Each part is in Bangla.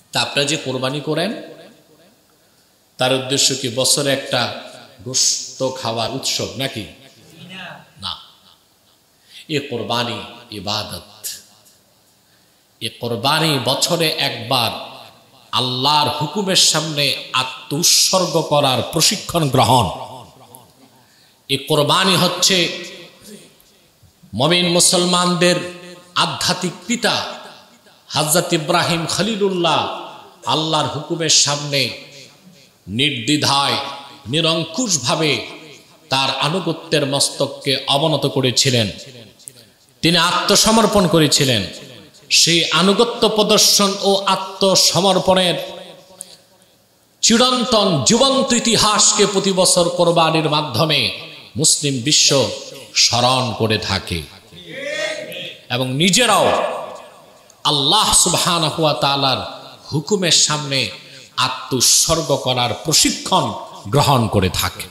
তা আপনারা যে কোরবানি করেন তার উদ্দেশ্য কি বছরে একটা গোশত খাওয়ার উৎসব নাকি? না, এ কোরবানি ইবাদত। এ কোরবানি বছরে একবার আল্লাহর হুকুমের সামনে আত্ম উৎসর্গ করার প্রশিক্ষণ গ্রহণ। এ কোরবানি হচ্ছে মুমিন মুসলমানদের আধ্যাত্মিক পিতা হযরত ইব্রাহিম খলিলুল্লাহ আল্লাহর হুকুমের সামনে নির্দ্বিধায় নিরঙ্কুশভাবে তার আনুগত্যের মস্তককে অবনত করেছিলেন। তিনি আত্মসমর্পণ করেছিলেন। সেই আনুগত্য প্রদর্শন ও আত্মসমর্পণের চিরন্তন জীবন্ত ইতিহাসকে প্রতি বছর কোরবানির মাধ্যমে মুসলিম বিশ্ব স্মরণ করে থাকে এবং নিজেরাও আল্লাহ সুবহানাহু ওয়া তাআলার হুকুমের সামনে আত্ম উৎসর্গ করার প্রশিক্ষণ গ্রহণ করে থাকে।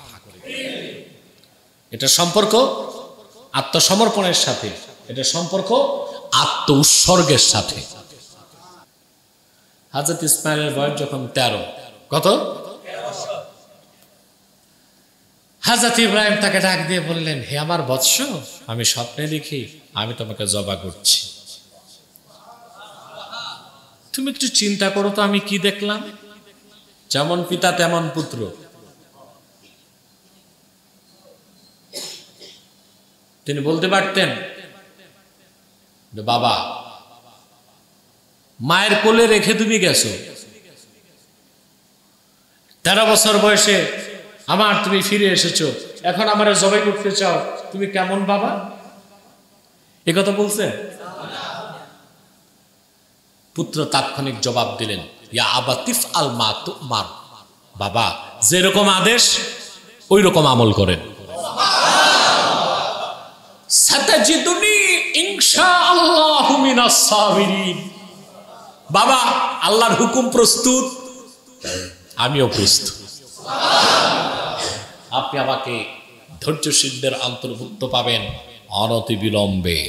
এটা সম্পর্ক আত্মসমর্পণের সাথে, এটা সম্পর্ক আত্ম উৎসর্গের সাথে। হযরত ইসমাইলের বয়স যখন 13, কত? হযরত ইব্রাহিম তাকে ডাক দিয়ে বললেন, হে আমার বৎস, আমি স্বপ্নে দেখি আমি তোমাকে জবা করছি। তুমি একটু চিন্তা করো তো আমি কি দেখলাম? যেমন পিতা তেমন পুত্র। তিনি বলতে পারতেন, বাবা মায়ের কোলে রেখে তুমি গেছো, 13 বছর বয়সে আমার তুমি ফিরে এসেছো, এখন আমার জবাই করতে চাও, তুমি কেমন বাবা? এ কথা বলছে? পুত্র তাৎক্ষণিক জবাব দিলেন, ইয়া আবাতিফ আল মা তুমার, বাবা যেরকম আদেশ ওই রকম আমল করেন। সাতাজিদুনি ইনশাআল্লাহু মিনাস সাবিরিন। বাবা আল্লাহর হুকুম প্রস্তুত, আমিও প্রস্তুত। আপনি আমাকে ধৈর্যশীলদের অন্তর্ভুক্ত পাবেন অনতি বিলম্বে।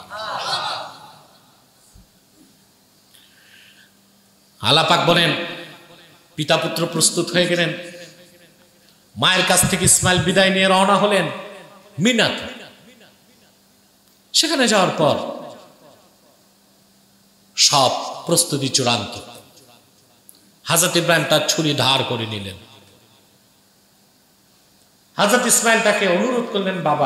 আল্লাহ পাক বলেন, পিতা পুত্র প্রস্তুত হয়ে গেলেন। মায়ের কাছ থেকে ইসমাইল বিদায় নিয়ে রওনা হলেন মিনাতে। সেখানে যাওয়ার পর সব প্রস্তুতি চূড়ান্ত। হযরত ইব্রাহিম তার ছুরি ধার করে নিলেন। হযরত ইসমাইল তাকে অনুরোধ করলেন, বাবা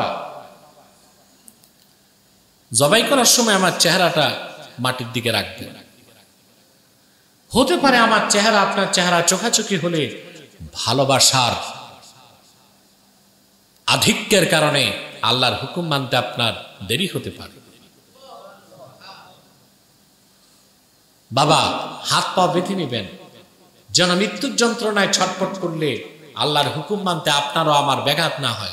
জবাই করার সময় আমার চেহারাটা মাটির দিকে রাখবেন। হতে পারে আমার চেহারা আপনার চেহারা চোখাচোখি হলে ভালোবাসার আধিক্যের কারণে আল্লাহর হুকুম মানতে আপনার দেরি হতে পারে। বাবা হাত পা বেঁধে নেবেন, যেন মৃত্যুর যন্ত্রণায় ছটফট করলে আল্লাহর হুকুম মানতে আপনারও আমার ব্যাঘাত না হয়।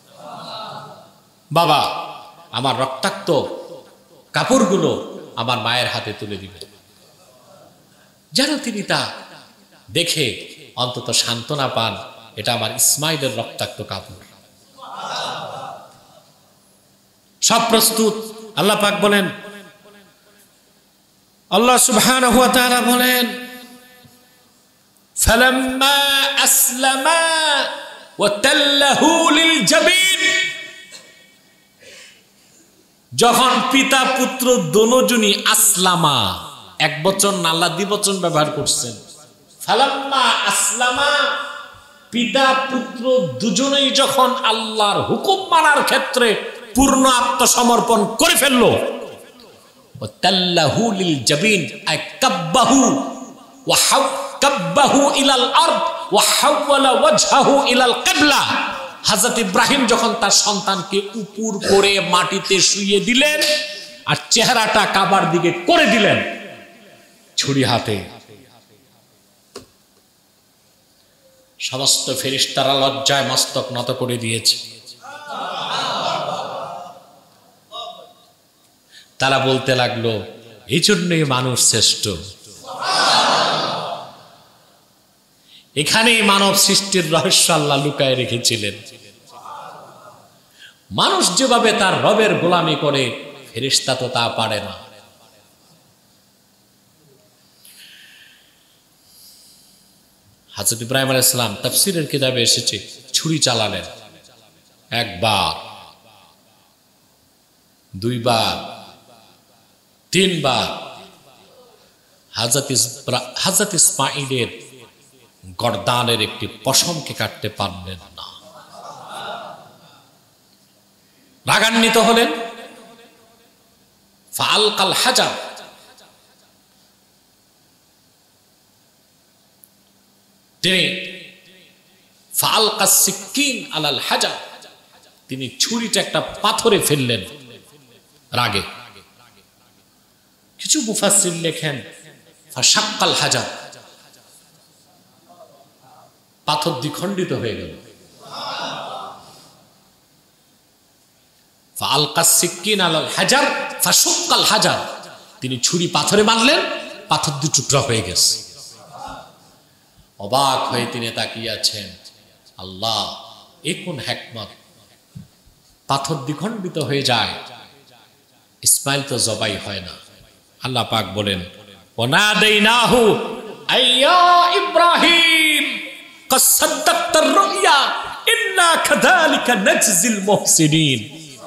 বাবা আমার রক্তাক্ত কাপড়গুলো আমার মায়ের হাতে তুলে দিবেন, যেন তিনি তা দেখে অন্তত সান্ত্বনা পান, এটা আমার ইসমাইলের রক্তাক্ত কাপড়। সব প্রস্তুত। আল্লাহ পাক বলেন, আল্লাহ সুবহানাহু ওয়া তাআলা বলেন, ফালাম্মা আসলামা ওয়া তাল্লাহু লিল জাবিন। যখন পিতা পুত্র দুজনই আসলামা, এক বচন আল্লাহ দ্বিবচন ব্যবহার করছেন। ফালাম্মা আসলামা, পিতা পুত্র দুজনেই যখন আল্লাহর হুকুম মানার ক্ষেত্রে পূর্ণ আত্মসমর্পণ করে ফেলল, ওয়াতাল্লাহু লিল জাবিন, আই কাব্বাহু ওয়া কাব্বাহু ইলাল আরদ ওয়া হাওয়ালা ওয়াজহাহু ইলাল কিবলা। হযরত ইব্রাহিম যখন তার সন্তানকে উপর করে মাটিতে শুইয়ে দিলেন আর চেহারাটা কাবার দিকে করে দিলেন ছুরি হাতে, সমস্ত ফেরেশতারা লজ্জায় মস্তক নত করে দিয়েছে। তারা বলতে লাগলো, এই জন্যই মানুষ শ্রেষ্ঠ। এখানেই মানব সৃষ্টির রহস্য আল্লাহ লুকায় রেখেছিলেন। মানুষ যেভাবে তার রবের গোলামি করে, ফেরেশতা তো তা পারে না। হযরত ইব্রাহিম আলাইহিস সালাম তাফসীরের কিতাবে এসেছে ছুরি চালালেন, একবার, দুইবার, তিনবার। হযরত ইসমাঈলের গর্দানের একটি পশমকে কাটতে পারলেন না। রাগান্বিত হলেন। ফাআলকাল হাজার, তিনি ফাআলকাস সিক্কিন আলাল হাজার, তিনি ছুরিটা একটা পাথরে ফেললেন রাগে। কিছু মুফাসসির লেখেন ফাশাক্কাল হাজার, পাথর দ্বিখণ্ডিত হয়ে গেল। ফাআলকাস সিক্কিন আলাল হাজার ফাশাক্কাল হাজার, তিনি ছুরি পাথরে মারলেন, পাথর দুই টুকরা হয়ে গেছে। অবাক হয়ে তিনি তাকিয়ে আছেন, আল্লাহ এ কোন হিকমত, পাথর দ্বিখণ্ডিত হয়ে যায়, ইসমাইল তো জবাই হয় না। আল্লাহ পাক বলেন ওয়ানাদাইনাহু আইয়া ইব্রাহিম ক্বাদ সাদ্দাকতার রুইয়া ইন্না কাযালিকা নাজজিল মুহসিনিন।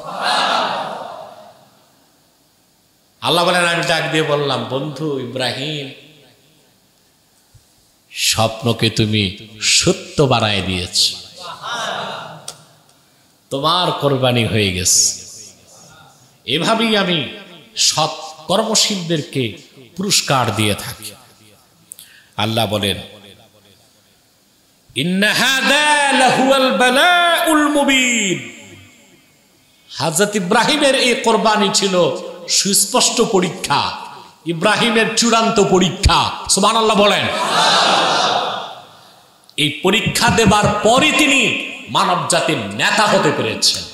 আল্লাহ বলেন আমি ডাক দিয়ে বললাম, বন্ধু ইব্রাহিম, স্বপ্নকে তুমি সত্য বানায় দিয়েছ, তোমার কোরবানি হয়ে গেছে। এভাবেই আমি সৎ কর্মশীলদেরকে পুরস্কার দিয়ে থাকি। আল্লাহ বলেন ইন্না হাযা লাহুয়াল বালাউল মুবিন, হযরত ইব্রাহিমের এই কোরবানি ছিল সুস্পষ্ট পরীক্ষা, ইব্রাহিমের চূড়ান্ত পরীক্ষা। সুবহানাল্লাহ বলেন। এই পরীক্ষা দেবার পরই তিনি মানব জাতির নেতা হতে পেরেছেন।